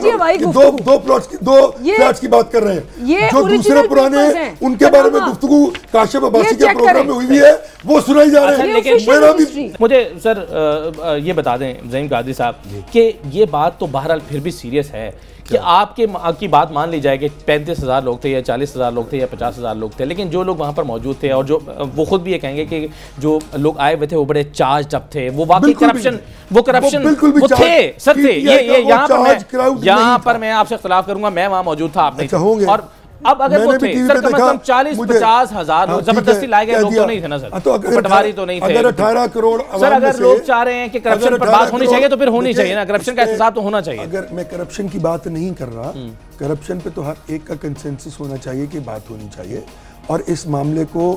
दो फ्लैट्स की बात कर रहे हैं, जो दूसरे पुराने उनके बारे में गुफ्तगू काशिफ अब्बासी के प्रोग्राम में हुई है वो सुनाई जा रहे हैं। मुझे सर ये बता दें ज़हीम कादरी साहब कि ये बात तो बहरहाल फिर भी सीरियस है कि आपकी बात मान ली जाए कि 35,000 लोग थे या 40,000 लोग थे या 50,000 लोग थे, लेकिन जो लोग वहाँ पर मौजूद थे और जो वो खुद भी ये कहेंगे कि जो लोग आए हुए थे वो बड़े चार्ज अप थे, वो वाकई करप्शन वो थे सर थे। ये यहाँ पर मैं आपसे इख्तिलाफ करूंगा, मैं वहाँ मौजूद था, आप नहीं थे। और अब अगर वो थे सर, कम से कम 40-50 हजार लोग जबरदस्ती लाए गए लोग तो नहीं थे ना सर, पटवारी तो नहीं थे। अगर 18 करोड़ सर, अगर लोग चाह रहे हैं कि करप्शन पर बात होनी चाहिए तो फिर होनी चाहिए ना, करप्शन का एहतसाब तो होना चाहिए। अगर मैं करप्शन की बात नहीं कर रहा, करप्शन पे तो हर एक का कंसेंसस होना चाहिए कि बात होनी चाहिए, और इस मामले को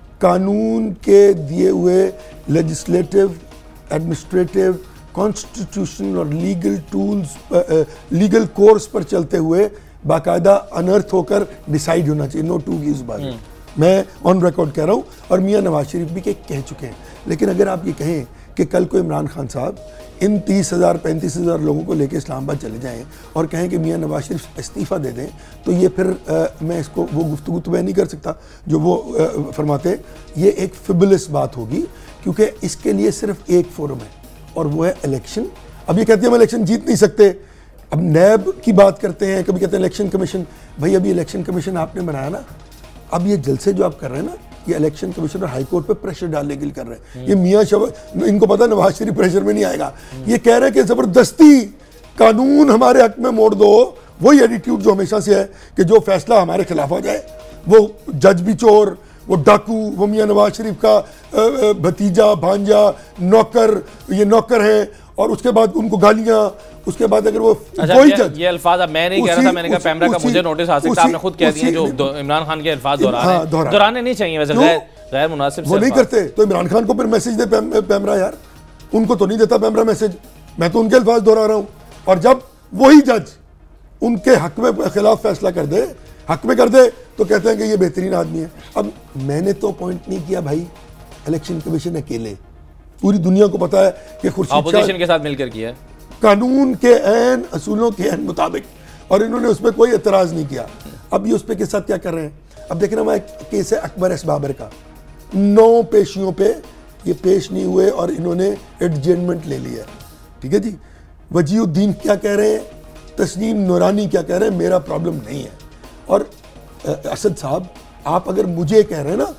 कानून के दिए हुए लेजिस्लेटिव, एडमिनिस्ट्रेटिव, कॉन्स्टिट्यूशनल और लीगल टूल्स, लीगल कोर्स पर चलते हुए बाकायदा अनर्थ होकर डिसाइड होना चाहिए। नो टू गिव्स बात, मैं ऑन रिकॉर्ड कह रहा हूँ, और मियां नवाज शरीफ भी कह चुके हैं। लेकिन अगर आप ये कहें कि कल को इमरान खान साहब इन 30,000-35,000 लोगों को लेकर इस्लामाबाद चले जाएं और कहें कि मियां नवाज शरीफ इस्तीफ़ा दे दें, तो ये फिर मैं इसको वो गुफ्तगू तो मैं नहीं कर सकता जो वो फरमाते। ये एक फिबुलस बात होगी, क्योंकि इसके लिए सिर्फ एक फोरम है और वो है इलेक्शन। अब ये कहते हैं हम इलेक्शन जीत नहीं सकते, अब नैब की बात करते हैं, कभी कहते हैं इलेक्शन कमीशन। भाई अभी इलेक्शन कमीशन आपने बनाया ना, अब ये जलसे जो आप कर रहे हैं ना, ये इलेक्शन कमीशन और हाई कोर्ट पे प्रेशर डालने के लिए कर रहे हैं। ये मियां इनको पता नवाज शरीफ प्रेशर में नहीं आएगा, ये कह रहे हैं कि जबरदस्ती कानून हमारे हक में मोड़ दो। वही एटीट्यूड जो हमेशा से है कि जो फैसला हमारे खिलाफ हो जाए, वो जज भी चोर, वो डाकू, वो मियां नवाज शरीफ का भतीजा, भांजा, नौकर, ये नौकर है, और उसके बाद उनको गालियां, उसके बाद अगर वो कोई जज, ये अल्फाज अब मैं नहीं कह रहा था, मैंने कहा पैमरा का मुझे नोटिस आ सकता है, आपने खुद कह दिए जो इमरान खान के अल्फाज दोहराने नहीं चाहिए, वैसे गैर मुनासिब वो नहीं करते। तो इमरान खान को फिर मैसेज दे पैमरा, यार उनको तो नहीं देता पैमरा मैसेज, मैं तो उनके अल्फाज दोहरा रहा हूँ। और जब वही जज उनके हक में खिलाफ फैसला कर दे, हक में कर दे, तो कहते हैं कि ये बेहतरीन आदमी है। अब मैंने तो अपॉइंट नहीं किया भाई इलेक्शन कमीशन अकेले, पूरी दुनिया को पता है कि अपोजिशन के साथ मिलकर किया है, कानून के ऐन असूलों के ऐन मुताबिक, और इन्होंने उस पर कोई एतराज नहीं किया। अब ये उस पर के साथ क्या कर रहे हैं? अब देखना, हमारा केस है अकबर एस बाबर का, 9 पेशियों पे ये पेश नहीं हुए और इन्होंने एडजमेंट ले लिया, ठीक है जी। वजीउद्दीन क्या कह रहे हैं, तस्नीम नूरानी क्या कह रहे हैं, मेरा प्रॉब्लम नहीं है। और असद साहब, आप अगर मुझे कह रहे हैं ना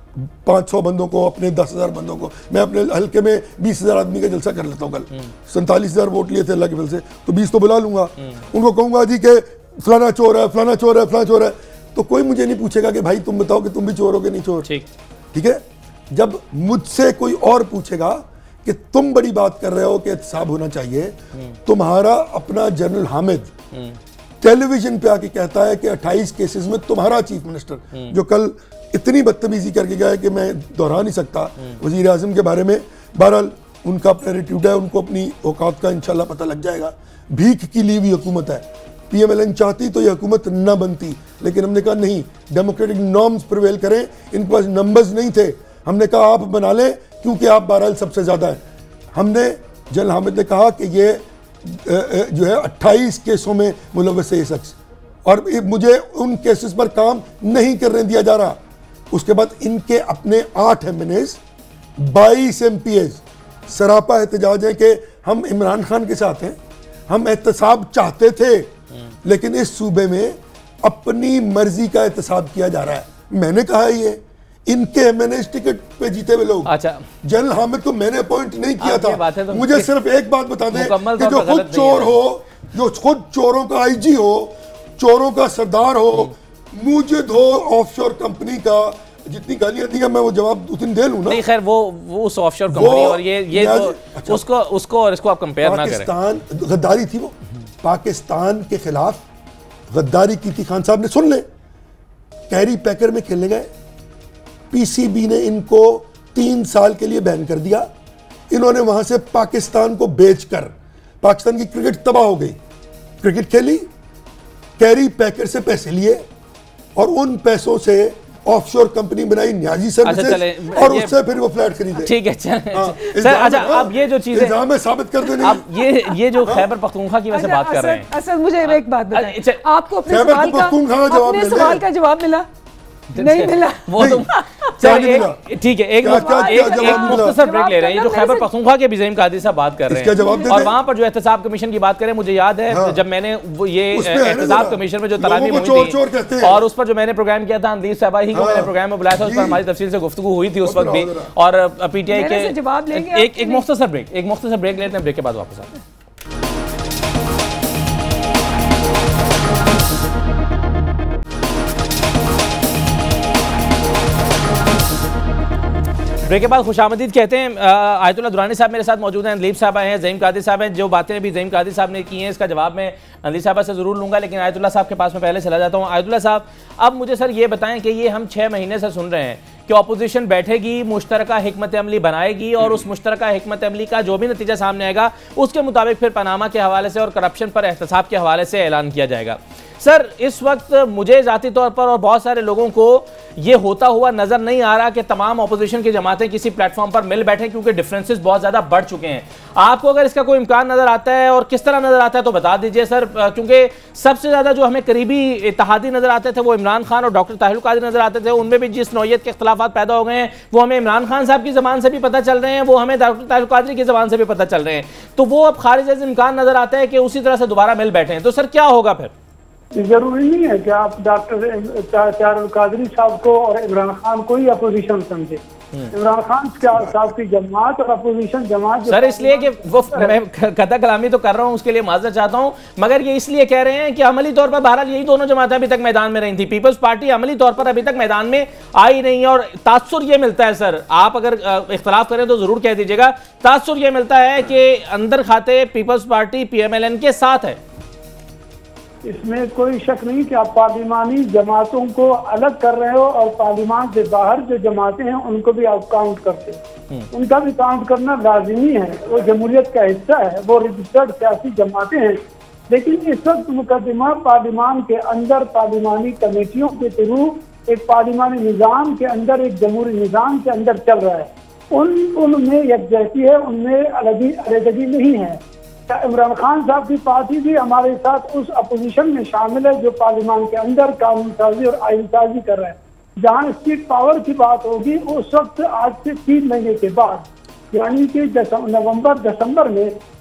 500 बंदों को, अपने 10,000 बंदों को, मैं अपने हल्के में 20,000 आदमी का जलसा कर लेता हूँ कल, 47,000 वोट लिए थे अल्लाह के फल से, तो 20 तो बुला लूंगा, उनको कहूंगा जी कि फलाना चोर है, फलाना चोर है, फलाना चोर है, तो कोई मुझे नहीं पूछेगा कि भाई तुम बताओ कि तुम भी चोर हो कि नहीं चोर। ठीक है, जब मुझसे कोई और पूछेगा कि तुम बड़ी बात कर रहे हो कि एहतसाब होना चाहिए, तुम्हारा अपना जनरल हामिद टेलीविजन पे आके कहता है कि 28 केसेस में तुम्हारा चीफ मिनिस्टर जो कल इतनी बदतमीजी करके गया है कि मैं दोहरा नहीं सकता वजीर आजम के बारे में, बहरहाल उनका अपना एटीट्यूड है, उनको अपनी औकात का इंशाल्लाह पता लग जाएगा। भीख की ली हुई हुकूमत है, PMLN चाहती तो ये हुकूमत न बनती, लेकिन हमने कहा नहीं, डेमोक्रेटिक नॉर्म्स प्रिवेल करें, इनके पास नंबर्स नहीं थे, हमने कहा आप बना लें क्योंकि आप बहरहाल सबसे ज़्यादा है। हमने जनरल हामिद ने कहा कि ये जो है 28 केसों में मुलव्वस है ये शख्स, और मुझे उन केसेस पर काम नहीं करने दिया जा रहा। उसके बाद इनके अपने 8 MNAs 22 MPs सरापा एहतजाज है कि हम इमरान खान के साथ हैं, हम एहतसाब चाहते थे लेकिन इस सूबे में अपनी मर्जी का एहतसाब किया जा रहा है। मैंने कहा ये इनके MNAs टिकट पे जीते हुए लोग, अच्छा जनरल हामिद को मैंने अपॉइंट नहीं किया था। तो मुझे सिर्फ एक बात बता दें कि जो खुद चोर हो, जो खुद चोरों का IG हो, चोरों का सरदार हो, मुजिद हो ऑफशोर कंपनी का, जितनी गालियां दी मैं वो जवाब उस दिन दे लूं ना। नहीं खैर वो उस ऑफशोर कंपनी और ये तो अच्छा, उसको और इसको आप कंपेयर ना करें। पाकिस्तान गद्दारी थी, वो पाकिस्तान के खिलाफ गद्दारी की थी। खान साहब ने सुन ले, कैरी पैकर में खेलने गए, PCB ने इनको 3 साल के लिए बैन कर दिया। इन्होंने वहां से पाकिस्तान को बेचकर पाकिस्तान की क्रिकेट तबाह हो गई। क्रिकेट खेली, कैरी पैकर से पैसे लिए और उन पैसों से ऑफशोर कंपनी बनाई न्याजी सर्विसेज, और उससे फिर वो फ्लैट खरीदे। ठीक है सर, अच्छा अब ये जो चीजें इल्जाम साबित कर देने, अब ये जो खैबर पख्तूनख्वा की वजह से बात कर रहे हैं। असद मुझे एक बात बताएं, आपको अपने सवाल का जवाब मिला? नहीं मिला वो तो ठीक है, एक मुख्तसर ब्रेक ले रहे हैं। जो खैबर पख्तूनख्वा के बिज़ीम कादी साहब बात कर रहे हैं और वहां पर जो एहतसाब कमीशन की बात करें, मुझे याद है जब मैंने ये एहतसाब कमीशन में जो तरामीम हुई थी और उस पर जो मैंने प्रोग्राम किया था, अंदीज साहबा ही को मैंने प्रोग्राम में बुलाया था, उस पर हमारी तफसील से गुफ्तगू हुई थी उस वक्त भी। और PTI के एक मुख्तसर ब्रेक लेते हैं, ब्रेक के बाद वापस आते हैं। ब्रेक के बाद खुशामदीद कहते हैं। आयतुल्लाह दुरानी साहब मेरे साथ मौजूद हैं, अनलीब साहब हैं, ज़ईम कादिर साहब हैं। जो बातें अभी ज़ईम कादिर साहब ने की हैं इसका जवाब मैं अनलीब साहब से ज़रूर लूँगा, लेकिन आयतुल्लाह साहब के पास में पहले चला जाता हूँ। आयतुल्लाह साहब, अब मुझे सर ये बताएं कि ये हम 6 महीने से सुन रहे हैं कि अपोजिशन बैठेगी, मुश्तरका हिकमत अमली बनाएगी और उस मुश्तरका हिकमत अमली का जो भी नतीजा सामने आएगा उसके मुताबिक फिर पनामा के हवाले से और करप्शन पर एहतसाब के हवाले से ऐलान किया जाएगा। सर इस वक्त मुझे ज़ाती तौर पर और बहुत सारे लोगों को ये होता हुआ नज़र नहीं आ रहा कि तमाम अपोजिशन की जमातें किसी प्लेटफॉर्म पर मिल बैठे, क्योंकि डिफरेंसेस बहुत ज़्यादा बढ़ चुके हैं। आपको अगर इसका कोई इम्कान नज़र आता है और किस तरह नज़र आता है तो बता दीजिए सर, क्योंकि सबसे ज़्यादा जो हमें करीबी इत्तेहादी नज़र आते थे वो इमरान खान और डॉक्टर ताहिर कादरी नज़र आते थे। उनमें भी जिस नौयत के इख्तलाफात पैदा हो गए हैं वो हमें इमरान खान साहब की ज़बान से भी पता चल रहे हैं, वो हमें डॉक्टर ताहिर कादरी की ज़बान से भी पता चल रहे हैं। तो वो अब खारिज से इम्कान नज़र आता है कि उसी तरह से दोबारा मिल बैठे हैं। तो सर क्या होगा फिर? जरूरी नहीं है कि आप डॉक्टर ताहिर कादरी साहब को और इमरान खान को ही अपोजिशन समझे। इमरान खान साहब की जमात और अपोजिशन जमात सर इसलिए कि वो मैं कथा कलामी तो कर रहा हूँ, उसके लिए माजरत चाहता हूँ, मगर ये इसलिए कह रहे हैं कि अमली तौर पर बहरहाल यही दोनों जमातें अभी तक मैदान में रही थी। पीपल्स पार्टी अमली तौर पर अभी तक मैदान में आई नहीं है और तासुर ये मिलता है सर, आप अगर इख्तलाफ करें तो जरूर कह दीजिएगा, तासुर ये मिलता है कि अंदर खाते पीपल्स पार्टी PMLN के साथ है। इसमें कोई शक नहीं कि आप पार्लिमानी जमातों को अलग कर रहे हो और पार्लिमान से बाहर जो जमातें हैं उनको भी आप काउंट करते हो। उनका भी काउंट करना लाजिमी है, वो जमहूरियत का हिस्सा है, वो रजिस्टर्ड सियासी जमातें हैं। लेकिन इस वक्त मुकदमा पार्लिमान के अंदर पार्लिमानी कमेटियों के थ्रू एक पार्लिमानी निज़ाम के अंदर, एक जमहूरी निज़ाम के अंदर चल रहा है। उनमें यकजहती है, उनमें अलग-अलगी नहीं है। इमरान खान साहब की पार्टी भी हमारे साथ उस अपोजिशन में शामिल है जो पार्लिमान के अंदर कानून साजी और आइन साजी कर रहा है। जहां स्टेट पावर की बात होगी उस वक्त आज से 3 महीने के बाद, यानी कि नवंबर दिसंबर में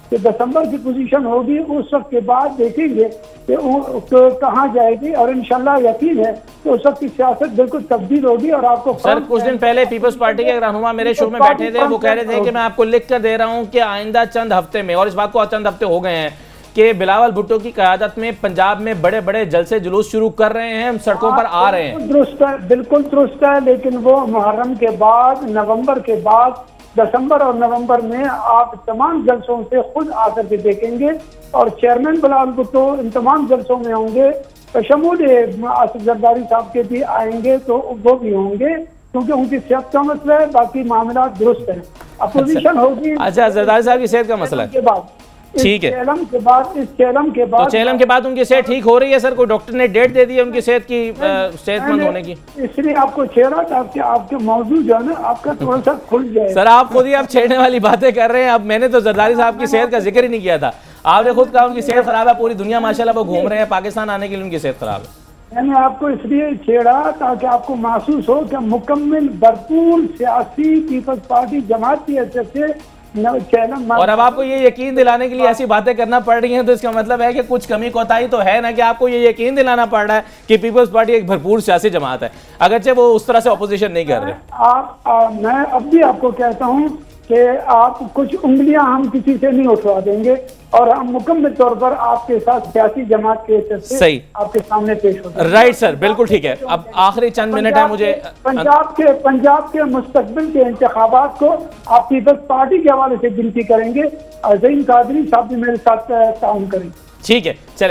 कि दिसंबर की पोजीशन होगी, उस वक्त के बाद देखेंगे कि कहाँ जाएगी, और इंशाल्लाह यकीन है कि उस वक्त की सियासत बिल्कुल तब्दील होगी। और आपको सर कुछ दिन पहले पीपल्स पार्टी के रहनुमा मेरे शो में बैठे थे, वो कह रहे थे कि मैं आपको लिख कर दे रहा हूँ कि आइंदा चंद हफ्ते में, और इस बात को चंद हफ्ते हो गए हैं कि बिलावल भुट्टो की क़यादत में पंजाब में बड़े बड़े जलसे जुलूस शुरू कर रहे हैं, हम सड़कों पर आ रहे हैं। दुरुस्त है, बिल्कुल दुरुस्त है, लेकिन वो मुहर्रम के बाद, नवंबर के बाद, दिसंबर और नवंबर में आप तमाम जलसों से खुद आकर के देखेंगे, और चेयरमैन बिलावल भुट्टो इन तमाम जलसों में होंगे, शमूल आसिफ जरदारी साहब के भी आएंगे तो वो भी होंगे, क्योंकि उनकी सेहत का मसला है, बाकी मामला दुरुस्त है। अपोजिशन होगी। अच्छा, जरदारी साहब की सेहत का मसला है, ठीक है। चेलम के बाद तो चेलम के बाद उनकी सेहत ठीक हो रही है सर? कोई डॉक्टर ने डेट दे दी है उनकी सेहत की, सेहतमंद होने की? इसलिए आपको छेड़ा ताकि आपके मौजूद जो है ना आपका थोड़ा सा खुल जाए। सर आप खुद ही आप छेड़ने वाली बातें कर रहे हैं। अब मैंने तो जरदारी साहब की सेहत का जिक्र ही नहीं किया था, आपने खुद कहा उनकी सेहत खराब है, पूरी दुनिया माशाल्लाह वो घूम रहे हैं, पाकिस्तान आने के लिए उनकी सेहत खराब है। मैंने आपको इसलिए छेड़ा ताकि आपको महसूस हो कि मुकम्मल भरपूर सियासी पीपल्स पार्टी जमात की हैसियत से और अब आपको ये यकीन दिलाने के लिए ऐसी बातें करना पड़ रही हैं, तो इसका मतलब है कि कुछ कमी कोताही तो है ना, कि आपको ये यकीन दिलाना पड़ रहा है कि पीपल्स पार्टी एक भरपूर सियासी जमात है, अगरचे वो उस तरह से ऑपोजिशन नहीं कर रहे। मैं अब भी आपको कहता हूँ कि आप कुछ उंगलियां हम किसी से नहीं उठवा देंगे, और हम मुकम्मल तौर पर आपके साथ सियासी जमात के सही आपके सामने पेश होते हैं। राइट सर, बिल्कुल ठीक है। अब आखिरी चंद मिनट है मुझे। पंजाब के मुस्तकबिल के इंतखाबात को आप पीपल्स पार्टी के हवाले से गिनती करेंगे, अज़ीम कादरी साहब भी मेरे साथ ताउन करेंगे। ठीक है, चले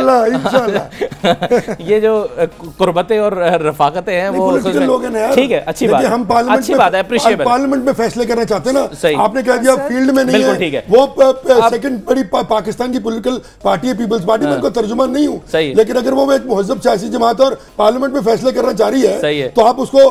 इंशाल्लाह। ये जो कुर्बतें और रफाकतें हैं वो लोग हैं यार, ठीक है, अच्छी बात है, हम अच्छी बात है, अप्रिशिएबल। पार्लियामेंट में फैसले करना चाहते हैं ना, सही। आपने कह दिया फील्ड में नहीं है, ठीक है। वो सेकंड बड़ी पाकिस्तान की पॉलिटिकल पार्टी है पीपल्स पार्टी, में उनका तर्जुमान नहीं हूँ, लेकिन अगर वो एक मुहज़्ज़ब सियासी जमात और पार्लियामेंट में फैसले करना चाह रही है, तो आप उसको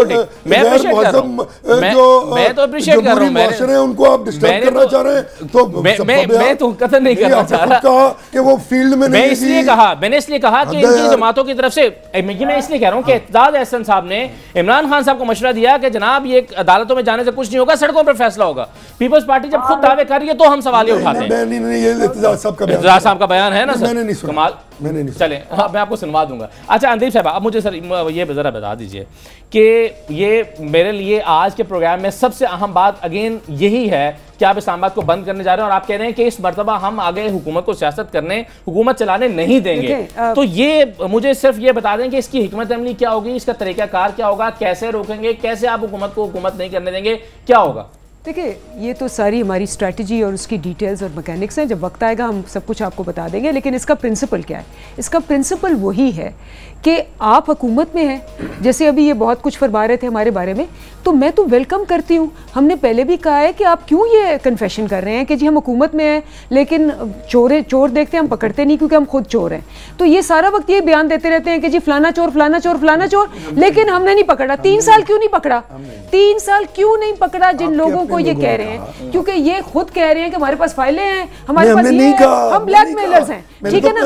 मैं तो अप्रिशिएट कर रहा हूं, उनको आप डिस्टर्ब करना चाह रहे हैं, तो मैं तो कतई नहीं करना चाह रहा कि वो फील्ड में मैंने इसलिए कहा कि इनकी जमातों की तरफ से, मैं इसलिए कह रहा हूं कि इत्तेहाद एहसन साहब ने इमरान खान साहब को मशवरा दिया कि जनाब ये अदालतों में जाने से कुछ नहीं होगा, सड़कों पर फैसला होगा। पीपल्स पार्टी जब खुद दावे कर रही है तो हम सवाल ये उठाते हैं। इत्तेहाद साहब का बयान है ना सर, कमाल। चले मैं आपको सुनवा दूंगा। अच्छा अंदीप साहब, अब मुझे सर ये जरा बता दीजिए कि ये मेरे लिए आज के प्रोग्राम में सबसे अहम बात अगेन यही है कि आप इस्लामाबाद को बंद करने जा रहे हैं, और आप कह रहे हैं कि इस मर्तबा हम आगे हुकूमत को सियासत करने, हुकूमत चलाने नहीं देंगे। तो ये मुझे सिर्फ ये बता दें कि इसकी हिकमत अमली क्या होगी, इसका तरीकाकार क्या होगा, कैसे रोकेंगे, कैसे आप हुकूमत को हुकूमत नहीं करने देंगे, क्या होगा? देखिए, ये तो सारी हमारी स्ट्रैटेजी और उसकी डिटेल्स और मैकेनिक्स हैं, जब वक्त आएगा हम सब कुछ आपको बता देंगे। लेकिन इसका प्रिंसिपल क्या है? इसका प्रिंसिपल वही है कि आप हुकूमत में हैं, जैसे अभी ये बहुत कुछ फरमा रहे थे हमारे बारे में, तो मैं तो वेलकम करती हूँ। हमने पहले भी कहा है कि आप क्यों ये कन्फेशन कर रहे हैं कि जी हम हुकूमत में हैं लेकिन चोर देखते हैं हम पकड़ते नहीं क्योंकि हम खुद चोर हैं। तो ये सारा वक्त ये बयान देते रहते हैं कि जी फलाना चोर फलाना चोर फलाना चोर, लेकिन हमने नहीं पकड़ा। 3 साल क्यों नहीं पकड़ा? 3 साल क्यों नहीं पकड़ा जिन लोगों को ये कह रहे हैं? क्योंकि ये खुद कह रहे हैं कि हमारे पास फाइलें हैं, हमारे पास ये है, हम ब्लैकमेलर्स हैं, ठीक है ना?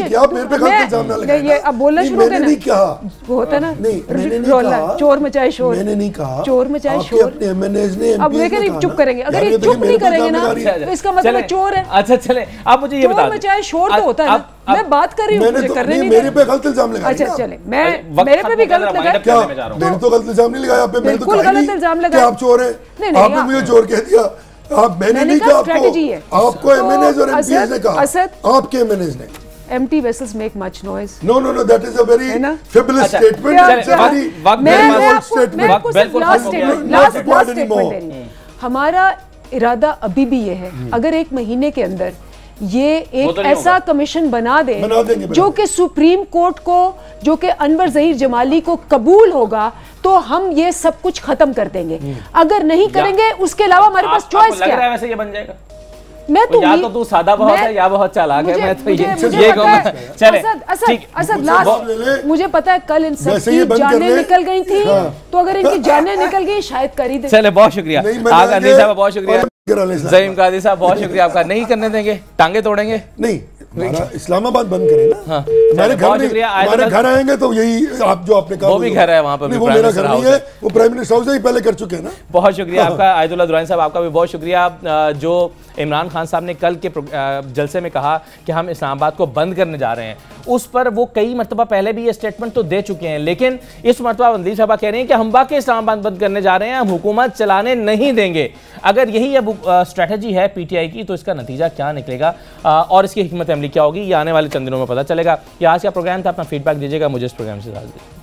ये अब बोलना शुरू करें ना, वो होता ना चोर मचाए शोर, मैंने नहीं कहा चोर मचाए शोर। अब लेकिन चुप करेंगे, अगर ये चुप नहीं करेंगे ना तो इसका मतलब चोर है। अच्छा चले, आप मुझे ये बता दें, चोर मचाए शोर तो होता है ना, मैं बात कर रही हूँ, मुझे करने नहीं, मेरे पे गलत इल्जाम लगाया। अच्छा चले, मैं मेरे पे भी गलत लगाया क्या? मैंने तो गलत इल्जाम नहीं लगाया आप पे, मैंने तो गलत इल्जाम लगाया आप चोर हैं, आपने मुझे चोर कह दिया। आप मैंने नहीं कहा, आपको एमएनएज और एमपीएस ने कहा, आपके एमएनएज ने। Empty vessels make much noise. No, that is a very fabulous statement. It's a very bold statement. Last statement. हमारा इरादा अभी भी ये है, अगर 1 महीने के अंदर ये एक ऐसा कमीशन बना दें जो कि सुप्रीम कोर्ट को, जो कि अनवर ज़हीर जमाली को कबूल होगा, तो हम ये सब कुछ खत्म कर देंगे। अगर नहीं करेंगे उसके अलावा हमारे पास चॉइस क्या है? वैसे ये बन जाएगा। मैं तो या तो तू सादा बहुत है या बहुत चालाक है। मैं तो ये चले असद लास्ट, मुझे पता है कल इन सब की जानें निकल गई थी, तो अगर इनकी जानें निकल गई शायद कर ही दे। चले, बहुत शुक्रिया कादी साहब, बहुत शुक्रिया ज़हीम कादी साहब, बहुत शुक्रिया आपका। नहीं करने देंगे, टांगे तोड़ेंगे नहीं, इस्लामाबाद बंद करें ना। हमारे घर आएंगे तो यही आप जो आपने कहा, वो भी घर है वहाँ पर, वो मेरा घर नहीं है, वो प्राइम मिनिस्टर हाउस ही पहले कर चुके हैं ना। बहुत शुक्रिया आपका आयतुल्लाह दुरानी साहब, आपका भी बहुत शुक्रिया जो इमरान खान साहब ने कल के जलसे में कहा कि हम इस्लामाबाद को बंद करने जा रहे हैं, उस पर वो कई मरतबा पहले भी ये स्टेटमेंट तो दे चुके हैं, लेकिन इस मरतबा अंदलीब साहबा कह रहे हैं कि हम वाकई इस्लामाबाद बंद करने जा रहे हैं, हम हुकूमत चलाने नहीं देंगे। अगर यही अब स्ट्रैटेजी है पीटीआई की तो इसका नतीजा क्या निकलेगा और इसकी हिकमत अमली क्या होगी, ये आने वाले चंद दिनों में पता चलेगा। ये आज का प्रोग्राम था, अपना फीडबैक दीजिएगा, मुझे इस प्रोग्राम से इजाज़त दीजिए।